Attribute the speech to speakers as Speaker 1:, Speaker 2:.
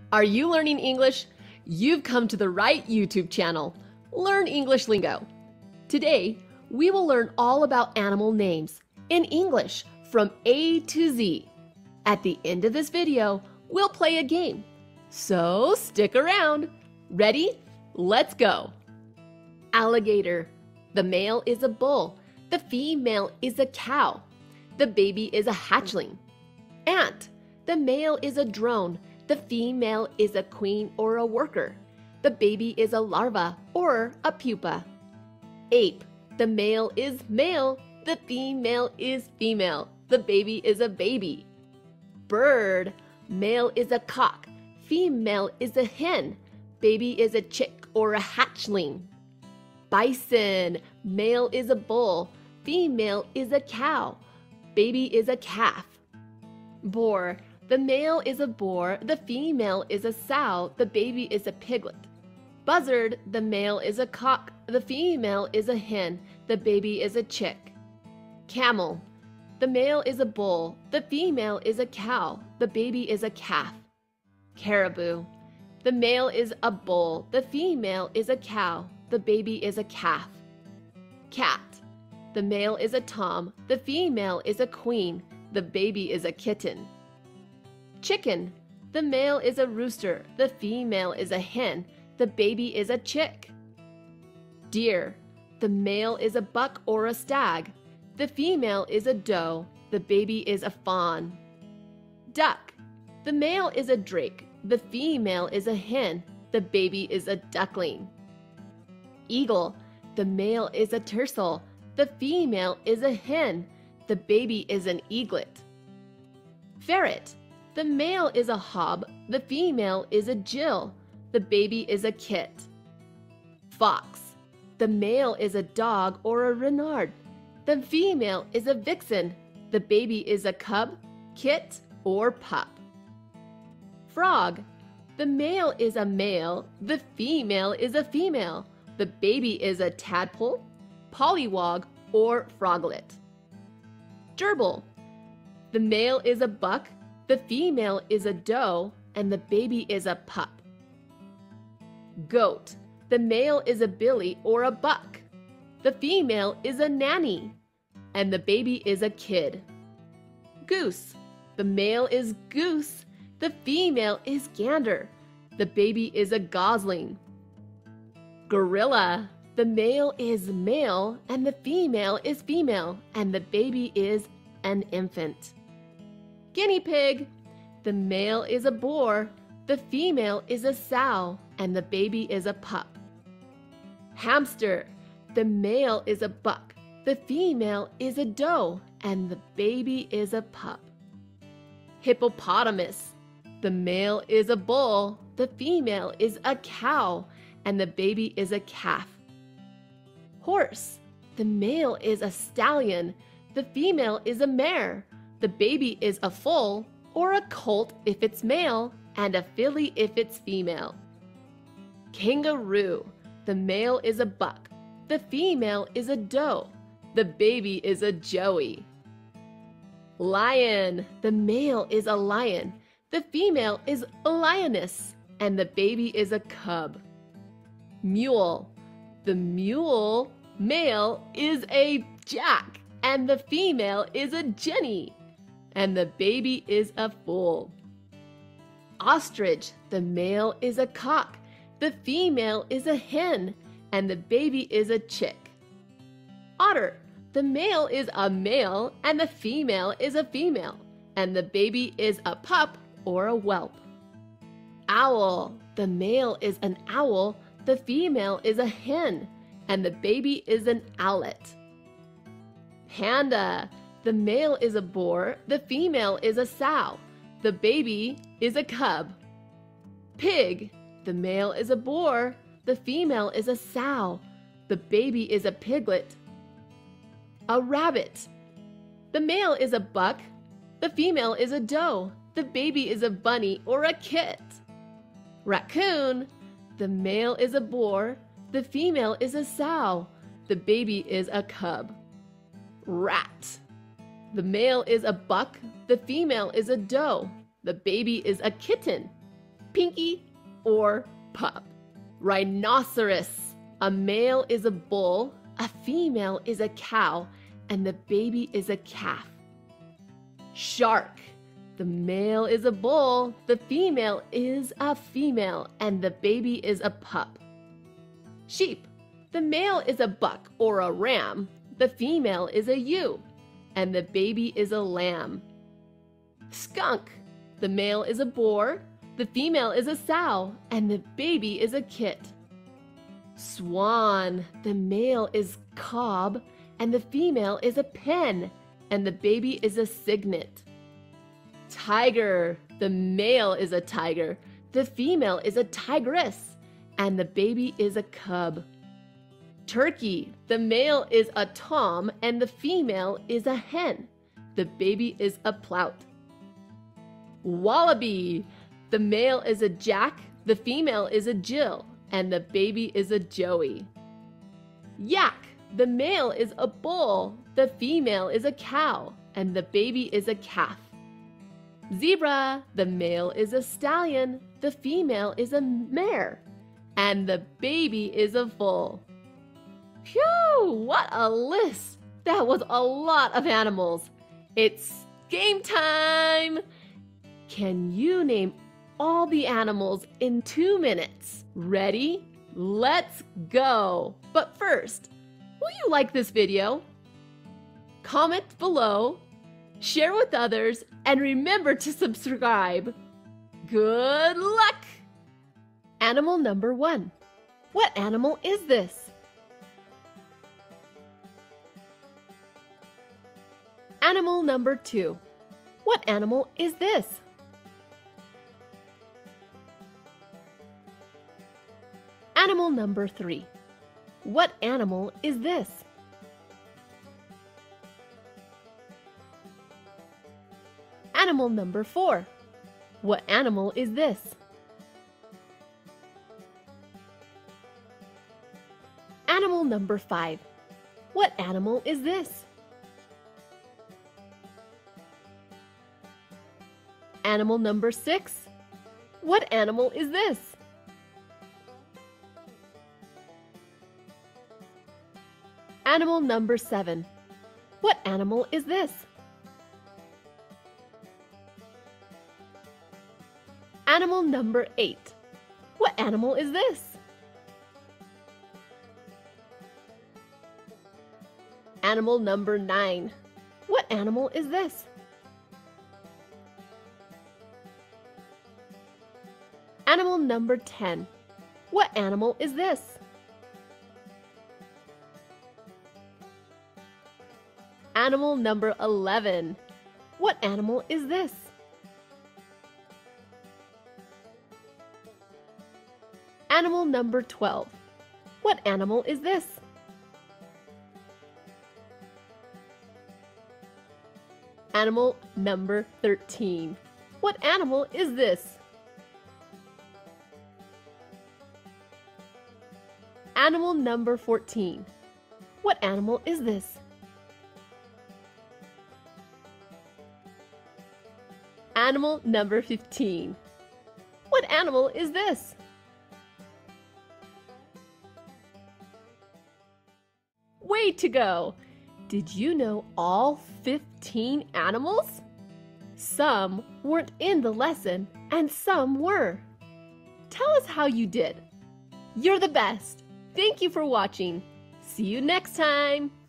Speaker 1: Are you learning English? You've come to the right YouTube channel, Learn English Lingo. Today, we will learn all about animal names in English from A to Z. At the end of this video, we'll play a game. So stick around. Ready? Let's go. Alligator. The male is a bull. The female is a cow. The baby is a hatchling. Ant. The male is a drone. The female is a queen or a worker. The baby is a larva or a pupa. Ape. The male is male. The female is female. The baby is a baby. Bird. Male is a cock. Female is a hen. Baby is a chick or a hatchling. Bison. Male is a bull. Female is a cow. Baby is a calf. Boar. The male is a boar. The female is a sow. The baby is a piglet. Buzzard. The male is a cock. The female is a hen. The baby is a chick. Camel. The male is a bull. The female is a cow. The baby is a calf. Caribou. The male is a bull. The female is a cow. The baby is a calf. Cat. The male is a tom. The female is a queen. The baby is a kitten. Chicken. The male is a rooster. The female is a hen. The baby is a chick. Deer. The male is a buck or a stag. The female is a doe. The baby is a fawn. Duck. The male is a drake. The female is a hen. The baby is a duckling. Eagle. The male is a tercel. The female is a hen. The baby is an eaglet. Ferret. The male is a hob. The female is a Jill. The baby is a kit. Fox. The male is a dog or a renard. The female is a vixen. The baby is a cub, kit, or pup. Frog. The male is a male. The female is a female. The baby is a tadpole, pollywog, or froglet. Gerbil. The male is a buck. The female is a doe, and the baby is a pup. Goat. The male is a billy or a buck. The female is a nanny, and the baby is a kid. Goose. The male is goose. The female is gander. The baby is a gosling. Gorilla. The male is male, and the female is female, and the baby is an infant. Guinea pig. The male is a boar. The female is a sow, and the baby is a pup. Hamster. The male is a buck. The female is a doe, and the baby is a pup. Hippopotamus. The male is a bull. The female is a cow, and the baby is a calf. Horse. The male is a stallion. The female is a mare. The baby is a foal, or a colt if it's male, and a filly if it's female. Kangaroo. The male is a buck. The female is a doe. The baby is a joey. Lion. The male is a lion. The female is a lioness, and the baby is a cub. Mule. The mule male is a jack, and the female is a jenny, and the baby is a fool. Ostrich. The male is a cock. The female is a hen, and the baby is a chick. Otter. The male is a male, and the female is a female, and the baby is a pup or a whelp. Owl. The male is an owl. The female is a hen, and the baby is an owlet. Panda. The male is a boar. The female is a sow. The baby is a cub. Pig. The male is a boar. The female is a sow. The baby is a piglet. A rabbit. The male is a buck. The female is a doe. The baby is a bunny or a kit. Raccoon. The male is a boar. The female is a sow. The baby is a cub. Rat. The male is a buck. The female is a doe. The baby is a kitten. pinky or pup. Rhinoceros. A male is a bull, a female is a cow, and the baby is a calf. Shark. The male is a bull, the female is a female, and the baby is a pup. Sheep. The male is a buck or a ram, the female is a ewe, and the baby is a lamb. Skunk. The male is a boar, the female is a sow, and the baby is a kit. Swan. The male is cob, and the female is a pen, and the baby is a cygnet. Tiger. The male is a tiger, the female is a tigress, and the baby is a cub. Turkey. The male is a tom, and the female is a hen. The baby is a plout. Wallaby. The male is a Jack, the female is a Jill, and the baby is a Joey. Yak. The male is a bull, the female is a cow, and the baby is a calf. Zebra. The male is a stallion, the female is a mare, and the baby is a foal. Phew, what a list! That was a lot of animals. It's game time! Can you name all the animals in 2 minutes? Ready? Let's go! But first, will you like this video? Comment below, share with others, and remember to subscribe. Good luck! Animal number 1. What animal is this? Animal number 2. What animal is this? Animal number 3. What animal is this? Animal number 4. What animal is this? Animal number 5. What animal is this? Animal number 6. What animal is this? Animal number 7. What animal is this? Animal number 8. What animal is this? Animal number 9. What animal is this? Animal number 10. What animal is this? Animal number 11. What animal is this? Animal number 12. What animal is this? Animal number 13. What animal is this? Animal number 14. What animal is this? Animal number 15. What animal is this? Way to go! Did you know all 15 animals? Some weren't in the lesson and some were. Tell us how you did. You're the best! Thank you for watching. See you next time!